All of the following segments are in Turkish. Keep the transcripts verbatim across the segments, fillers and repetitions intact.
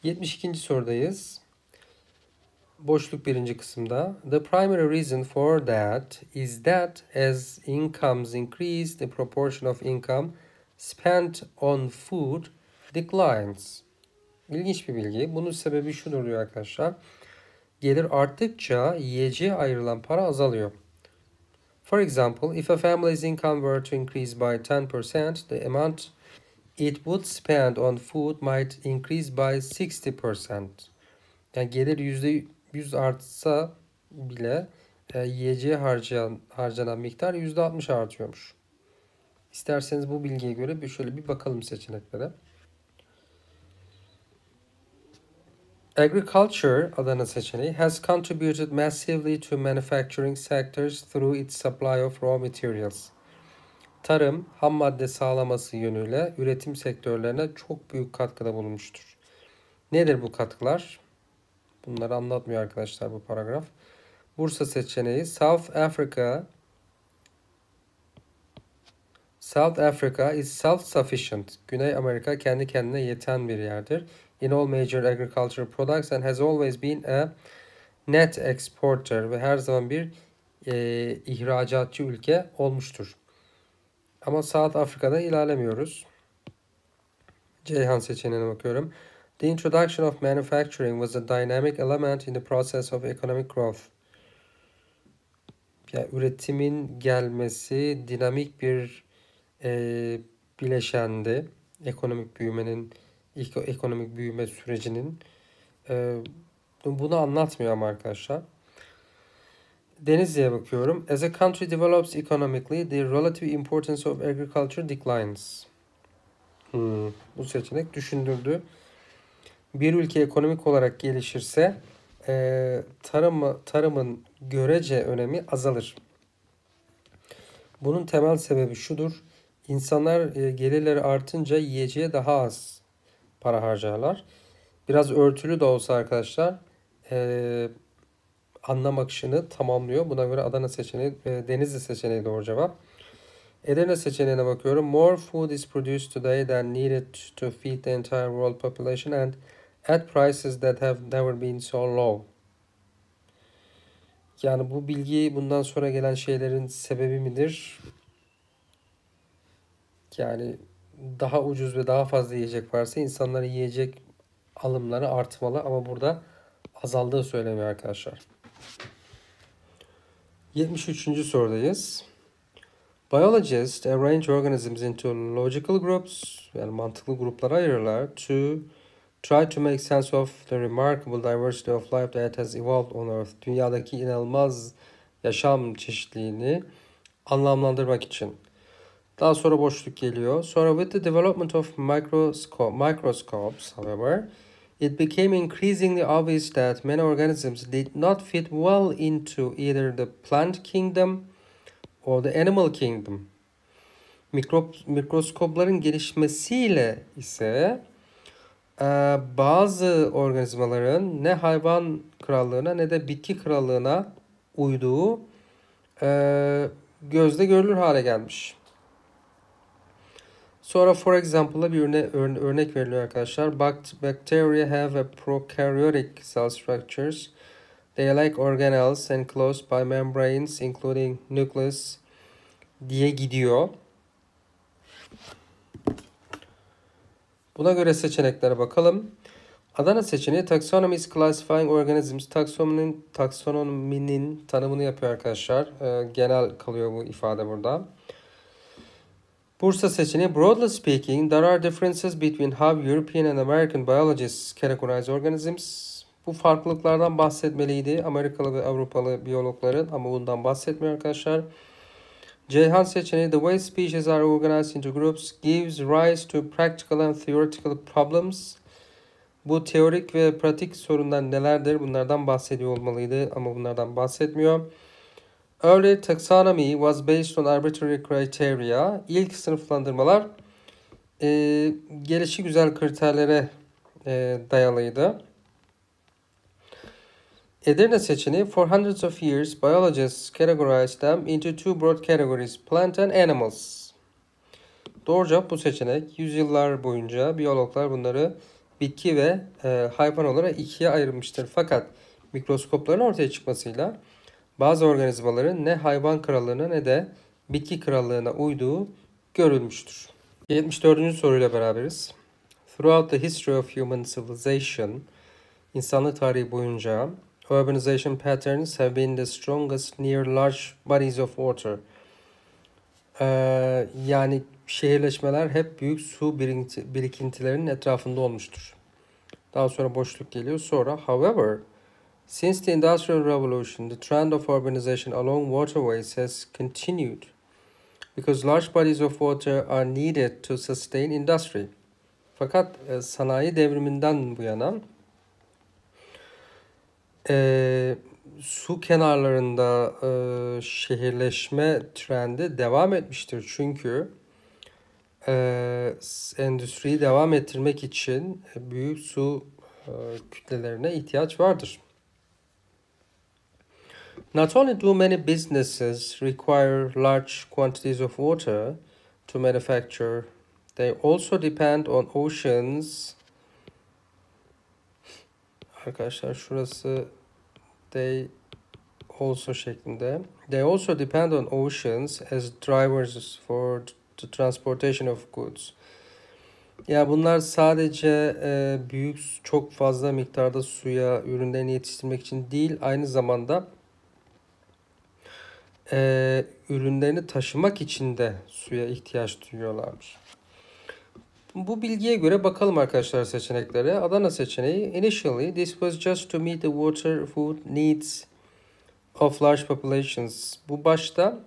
yetmiş ikinci sorudayız. Boşluk birinci kısımda. The primary reason for that is that as incomes increase, the proportion of income spent on food declines. İlginç bir bilgi. Bunun sebebi şudur diyor arkadaşlar. Gelir arttıkça yiyeceğe ayrılan para azalıyor. For example, if a family's income were to increase by ten percent, the amount it would spend on food might increase by sixty percent. Yani gelir yüzde yüz artsa bile e, yiyeceğe harcayan, harcanan miktar yüzde altmış artıyormuş. İsterseniz bu bilgiye göre bir şöyle bir bakalım seçeneklere. Agriculture adana seçeneği has contributed massively to manufacturing sectors through its supply of raw materials. Tarım, ham madde sağlaması yönüyle üretim sektörlerine çok büyük katkıda bulunmuştur. Nedir bu katkılar? Bunları anlatmıyor arkadaşlar bu paragraf. Bursa seçeneği South Africa South Africa is self-sufficient. Güney Amerika kendi kendine yeten bir yerdir. In all major agricultural products and has always been a net exporter ve her zaman bir e, ihracatçı ülke olmuştur. Ama South Afrika'da ilerlemiyoruz. Ceyhan seçeneğine bakıyorum. The introduction of manufacturing was a dynamic element in the process of economic growth. Yani üretimin gelmesi dinamik bir e, bileşendi. Ekonomik büyümenin, ilk ekonomik büyüme sürecinin. E, bunu anlatmıyor ama arkadaşlar. Denizli'ye bakıyorum. As a country develops economically, the relative importance of agriculture declines. Hmm, bu seçenek düşündürdü. Bir ülke ekonomik olarak gelişirse e, tarım, tarımın görece önemi azalır. Bunun temel sebebi şudur. İnsanlar e, gelirleri artınca yiyeceğe daha az para harcarlar. Biraz örtülü de olsa arkadaşlar e, anlam akışını tamamlıyor. Buna göre Adana seçeneği, e, Denizli seçeneği doğru cevap. Edirne seçeneğine bakıyorum. More food is produced today than needed to feed the entire world population and at prices that have never been so low. Yani bu bilgi bundan sonra gelen şeylerin sebebi midir? Yani daha ucuz ve daha fazla yiyecek varsa insanların yiyecek alımları artmalı ama burada azaldığı söyleniyor arkadaşlar. yetmiş üçüncü sorudayız. Biologists arrange organisms into logical groups, yani mantıklı gruplara ayırırlar to try to make sense of the remarkable diversity of life that has evolved on Earth. Dünyadaki inanılmaz yaşam çeşitliliğini anlamlandırmak için. Daha sonra boşluk geliyor. Sonra with the development of microscope, microscopes, however, it became increasingly obvious that many organisms did not fit well into either the plant kingdom or the animal kingdom. Mikrop, mikroskopların gelişmesiyle ise e, bazı organizmaların ne hayvan krallığına ne de bitki krallığına uyduğu e, gözle görülür hale gelmiş. Sonra for example'la bir örne örne örnek veriliyor arkadaşlar. Bacteria have a prokaryotic cell structures. They are like organelles enclosed by membranes including nucleus diye gidiyor. Buna göre seçeneklere bakalım. Adana seçeneği taxonomy is classifying organisms. Taksonominin, taksonominin tanımını yapıyor arkadaşlar. Ee, genel kalıyor bu ifade burada. Bursa seçeneği broadly speaking there are differences between how European and American biologists categorize organisms. Bu farklılıklardan bahsetmeliydi Amerikalı ve Avrupalı biyologların ama bundan bahsetmiyor arkadaşlar. Ceyhan seçeneği the way species are organized into groups gives rise to practical and theoretical problems. Bu teorik ve pratik sorunlar nelerdir? Bunlardan bahsediyor olmalıydı ama bunlardan bahsetmiyor. Early taxonomy was based on arbitrary criteria. İlk sınıflandırmalar e, gelişigüzel kriterlere e, dayalıydı. Edirne seçeneği for hundreds of years biologists categorized them into two broad categories, plant and animals. Doğru cevap bu seçenek. Yüzyıllar boyunca biyologlar bunları bitki ve e, hayvan olarak ikiye ayrılmıştır. Fakat mikroskopların ortaya çıkmasıyla bazı organizmaların ne hayvan krallığına ne de bitki krallığına uyduğu görülmüştür. yetmiş dördüncü soruyla beraberiz. Throughout the history of human civilization, insanlık tarihi boyunca urbanization patterns have been the strongest near large bodies of water. Ee, yani şehirleşmeler hep büyük su birikintilerinin etrafında olmuştur. Daha sonra boşluk geliyor. Sonra, however, since the Industrial Revolution, the trend of urbanization along waterways has continued because large bodies of water are needed to sustain industry. Fakat e, sanayi devriminden bu yana e, su kenarlarında e, şehirleşme trendi devam etmiştir. Çünkü e, endüstriyi devam ettirmek için büyük su e, kütlelerine ihtiyaç vardır. Not only do many businesses require large quantities of water to manufacture, they also depend on oceans. Arkadaşlar şurası they also şeklinde. They also depend on oceans as drivers for the transportation of goods. Ya bunlar sadece e, büyük, çok fazla miktarda suya ürünlerini yetiştirmek için değil, aynı zamanda e, ürünlerini taşımak için de suya ihtiyaç duyuyorlarmış. Bu bilgiye göre bakalım arkadaşlar seçeneklere. Adana seçeneği. Initially, this was just to meet the water food needs of large populations. Bu başta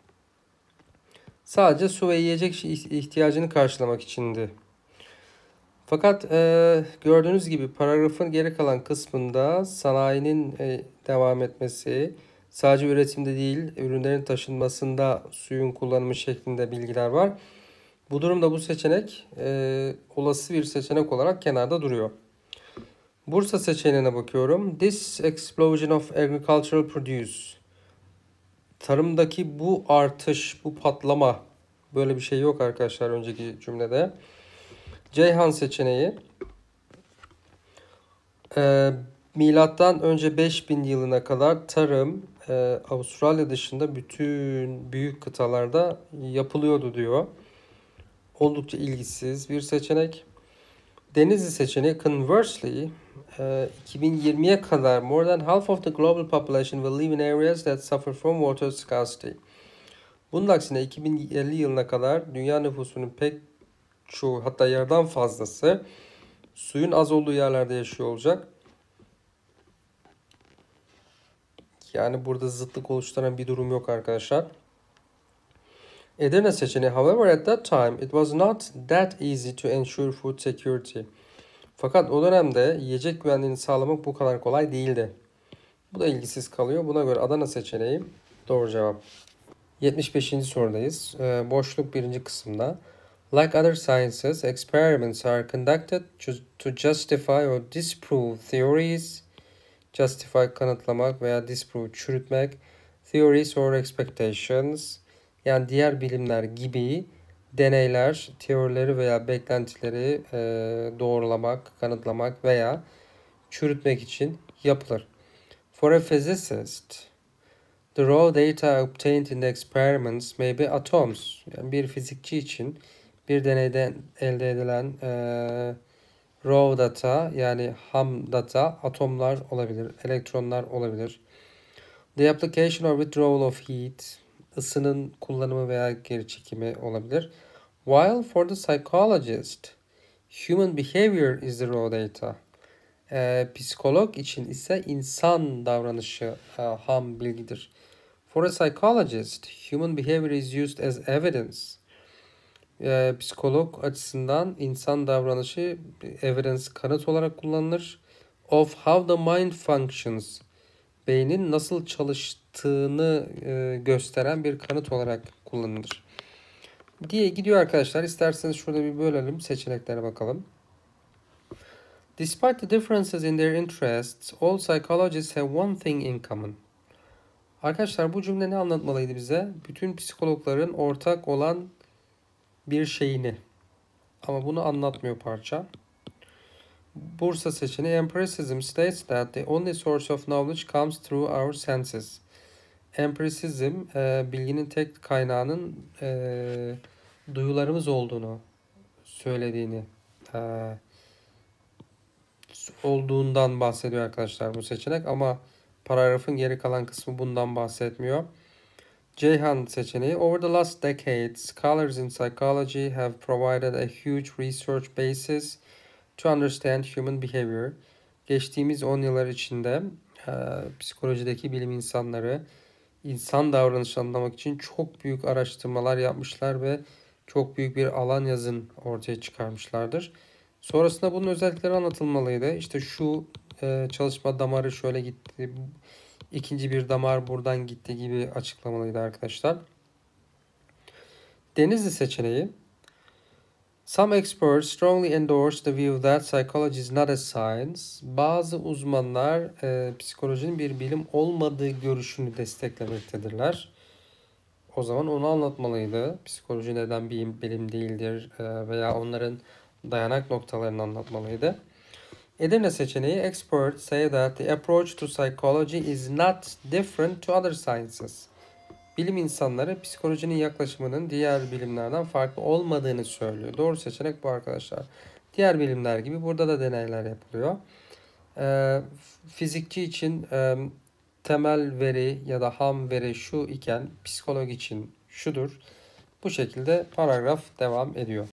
sadece su ve yiyecek ihtiyacını karşılamak içindi. Fakat e, gördüğünüz gibi paragrafın geri kalan kısmında sanayinin e, devam etmesi, sadece üretimde değil, ürünlerin taşınmasında suyun kullanımı şeklinde bilgiler var. Bu durumda bu seçenek e, olası bir seçenek olarak kenarda duruyor. Bursa seçeneğine bakıyorum. This explosion of agricultural produce. Tarımdaki bu artış, bu patlama. Böyle bir şey yok arkadaşlar önceki cümlede. Ceyhan seçeneği. E, milattan önce beş bin yılına kadar tarım e, Avustralya dışında bütün büyük kıtalarda yapılıyordu diyor. Oldukça ilgisiz bir seçenek. Denizli seçeneği. Conversely, iki bin yirmiye kadar more than half of the global population will live in areas that suffer from water scarcity. Bunun aksine iki bin elli yılına kadar dünya nüfusunun pek çoğu, hatta yarıdan fazlası suyun az olduğu yerlerde yaşıyor olacak. Yani burada zıtlık oluşturan bir durum yok arkadaşlar. Edirne seçeneği. However, at that time it was not that easy to ensure food security. Fakat o dönemde yiyecek güvenliğini sağlamak bu kadar kolay değildi. Bu da ilgisiz kalıyor. Buna göre Adana seçeneği doğru cevap. yetmiş beşinci sorudayız. Ee, boşluk birinci kısımda. Like other sciences, experiments are conducted to justify or disprove theories. Justify kanıtlamak veya disprove çürütmek. Theories or expectations. Yani diğer bilimler gibi deneyler, teorileri veya beklentileri e, doğrulamak, kanıtlamak veya çürütmek için yapılır. For a physicist, the raw data obtained in the experiments may be atoms. Yani bir fizikçi için bir deneyden elde edilen e, raw data yani ham data atomlar olabilir, elektronlar olabilir. The application or withdrawal of heat, ısının kullanımı veya geri çekimi olabilir. While for the psychologist, human behavior is the raw data. Ee, psikolog için ise insan davranışı e, ham bilgidir. For a psychologist, human behavior is used as evidence. Ee, psikolog açısından insan davranışı evidence, kanıt olarak kullanılır. Of how the mind functions. Beynin nasıl çalıştığını e, gösteren bir kanıt olarak kullanılır. Diye gidiyor arkadaşlar. İsterseniz şurada bir bölelim. Seçeneklere bakalım. Despite the differences in their interests, all psychologists have one thing in common. Arkadaşlar bu cümle ne anlatmalıydı bize? Bütün psikologların ortak olan bir şeyini. Ama bunu anlatmıyor parça. Bursa seçeneği. Empiricism states that the only source of knowledge comes through our senses. Empiricism, e, bilginin tek kaynağının e, duyularımız olduğunu söylediğini e, olduğundan bahsediyor arkadaşlar bu seçenek, ama paragrafın geri kalan kısmı bundan bahsetmiyor. Ceyhan seçeneği. Over the last decade, scholars in psychology have provided a huge research basis to understand human behavior. Geçtiğimiz on yıllar içinde e, psikolojideki bilim insanları insan davranışını anlamak için çok büyük araştırmalar yapmışlar ve çok büyük bir alan yazın ortaya çıkarmışlardır. Sonrasında bunun özellikleri anlatılmalıydı. İşte şu e, çalışma damarı şöyle gitti, ikinci bir damar buradan gitti gibi açıklamalıydı arkadaşlar. Denizli seçeneği. Some experts strongly endorse the view that psychology is not a science. Bazı uzmanlar e, psikolojinin bir bilim olmadığı görüşünü desteklemektedirler. O zaman onu anlatmalıydı. Psikoloji neden bir bilim değildir e, veya onların dayanak noktalarını anlatmalıydı. Edirne seçeneği. Experts say that the approach to psychology is not different to other sciences. Bilim insanları psikolojinin yaklaşımının diğer bilimlerden farklı olmadığını söylüyor. Doğru seçenek bu arkadaşlar. Diğer bilimler gibi burada da deneyler yapılıyor. Ee, fizikçi için e, temel veri ya da ham veri şu iken psikolog için şudur. Bu şekilde paragraf devam ediyor.